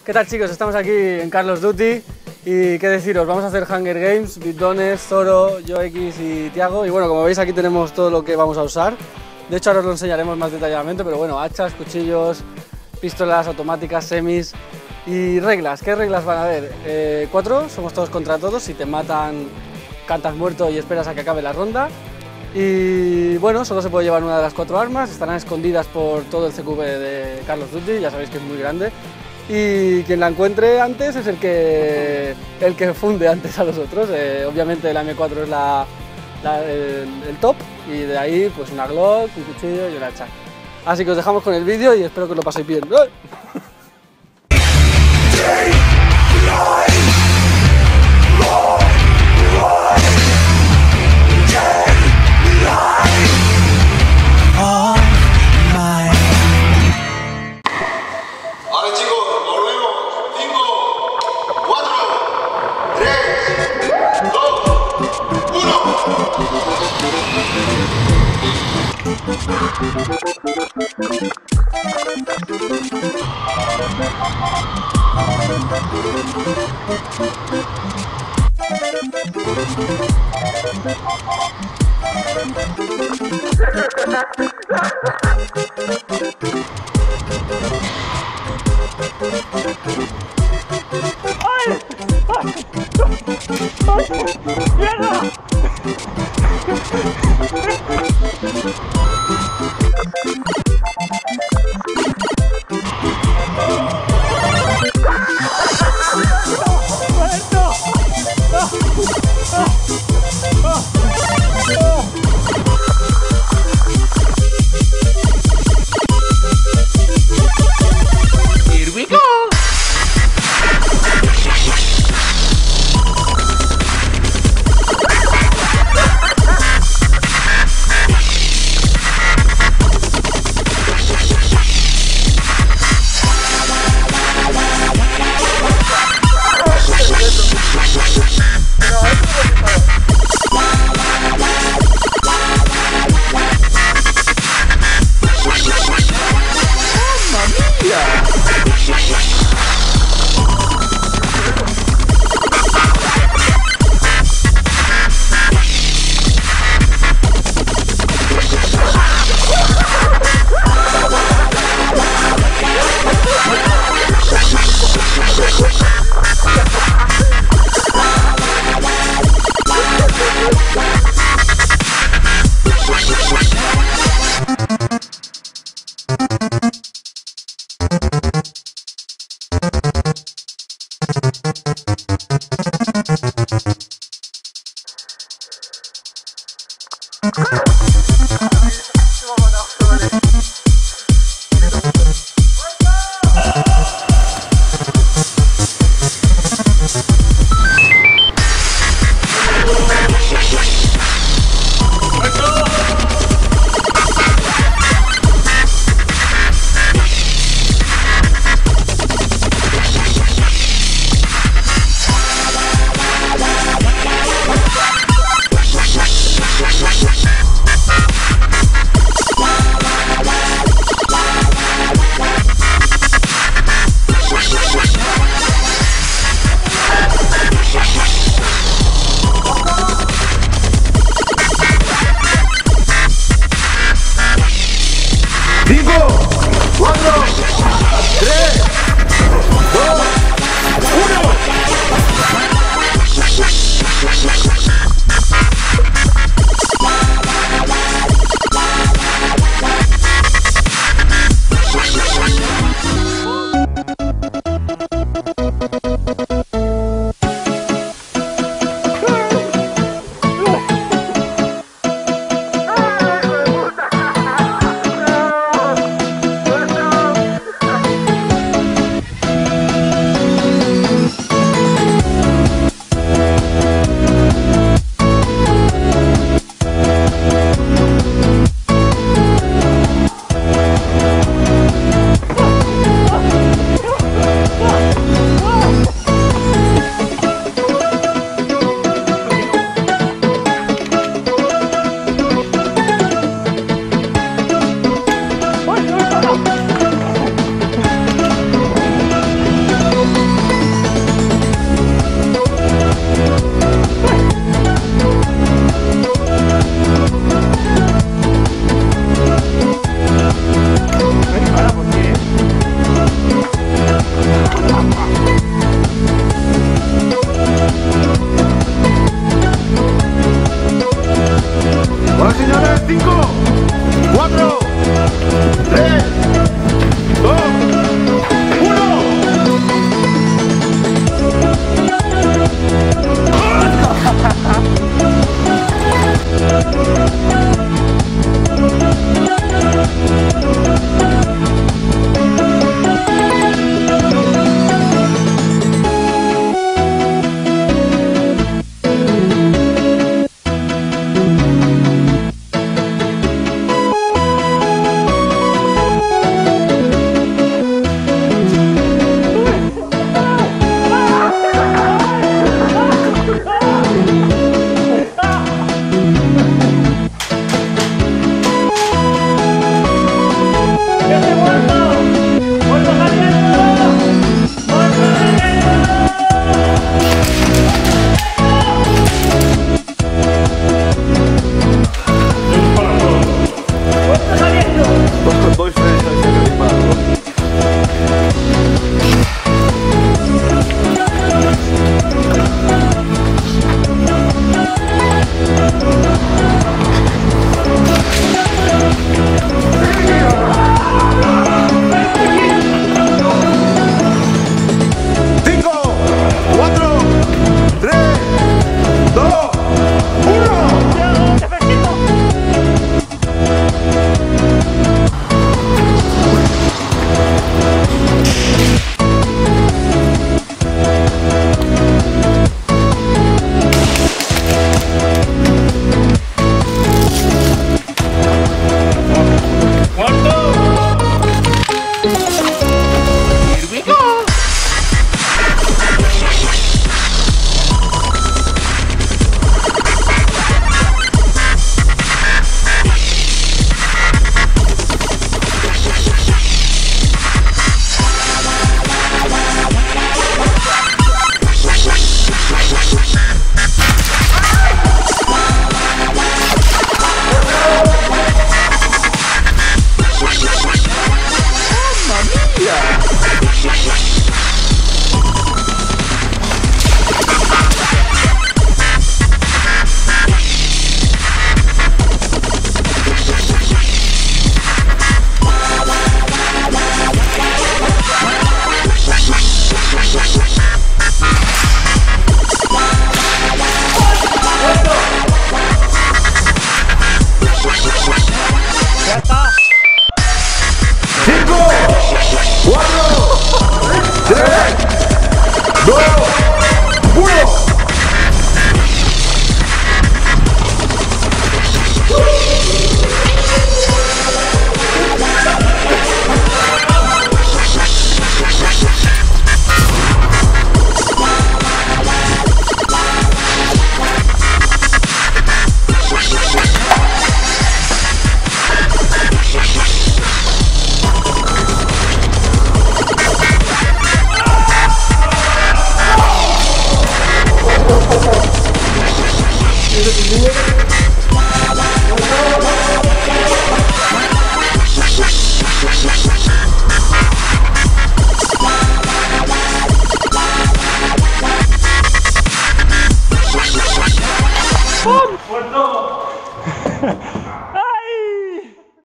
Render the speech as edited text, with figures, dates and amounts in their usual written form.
¿Qué tal, chicos? Estamos aquí en Call of Duty y qué deciros, vamos a hacer Hunger Games, Bidones, Zoro, YoX y Tiago. Y bueno, como veis aquí tenemos todo lo que vamos a usar. De hecho ahora os lo enseñaremos más detalladamente, pero bueno, hachas, cuchillos, pistolas automáticas, semis y reglas. ¿Qué reglas van a haber? 4, somos todos contra todos, si te matan cantas muerto y esperas a que acabe la ronda. Y bueno, solo se puede llevar una de las 4 armas, estarán escondidas por todo el CQB de Call of Duty, ya sabéis que es muy grande. Y quien la encuentre antes es el que funde antes a los otros. Obviamente la M4 es el top y de ahí pues una Glock, un cuchillo y una hacha. Así que os dejamos con el vídeo y espero que lo paséis bien. Ahora chicos, volvemos. 5, 4, 3, 2, Here we go!